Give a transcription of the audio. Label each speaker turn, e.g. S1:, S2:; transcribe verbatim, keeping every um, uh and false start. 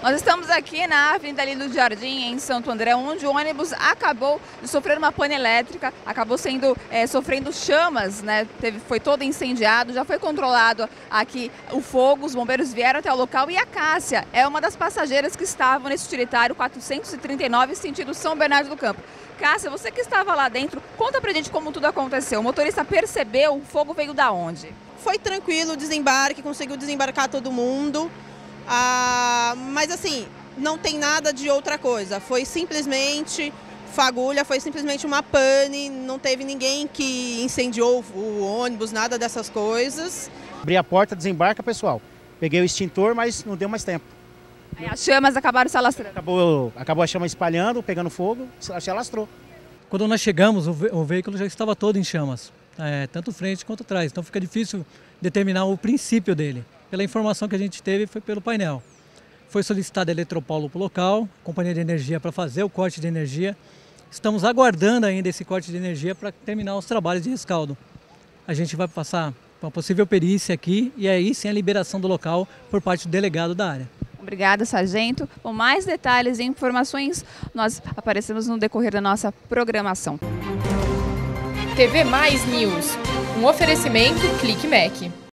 S1: Nós estamos aqui na Avenida Lindo Jardim, em Santo André, onde o ônibus acabou de sofrer uma pane elétrica, acabou sendo, é, sofrendo chamas, né? Teve, foi todo incendiado, já foi controlado aqui o fogo, os bombeiros vieram até o local e a Cássia é uma das passageiras que estavam nesse utilitário quatrocentos e trinta e nove, sentido São Bernardo do Campo. Cássia, você que estava lá dentro, conta pra gente como tudo aconteceu. O motorista percebeu, o fogo veio da onde?
S2: Foi tranquilo o desembarque, conseguiu desembarcar todo mundo. Ah, mas assim, não tem nada de outra coisa, foi simplesmente fagulha, foi simplesmente uma pane, não teve ninguém que incendiou o ônibus, nada dessas coisas.
S3: Abri a porta, desembarca, pessoal. Peguei o extintor, mas não deu mais tempo.
S1: Aí as chamas acabaram se alastrando.
S3: Acabou, acabou a chama espalhando, pegando fogo, se alastrou.
S4: Quando nós chegamos, o, ve o veículo já estava todo em chamas, é, tanto frente quanto trás, então fica difícil determinar o princípio dele. Pela informação que a gente teve, foi pelo painel. Foi solicitado a Eletropaulo para o local, companhia de energia para fazer o corte de energia. Estamos aguardando ainda esse corte de energia para terminar os trabalhos de rescaldo. A gente vai passar uma possível perícia aqui e aí sim a liberação do local por parte do delegado da área.
S1: Obrigada, sargento. Com mais detalhes e informações, nós aparecemos no decorrer da nossa programação.
S5: T V Mais News, um oferecimento Clique Mec.